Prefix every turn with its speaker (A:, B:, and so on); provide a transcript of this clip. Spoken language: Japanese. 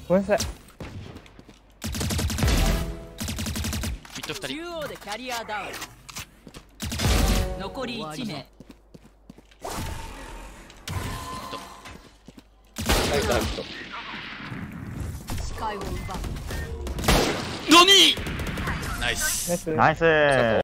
A: ごめんなさい。
B: ミッド2人。
C: 中央でキャリアダウン。残り1名。
D: はい、ダウト。
C: 視界を奪う。
B: 何？ナイス。
A: ナイス。
E: ナイス。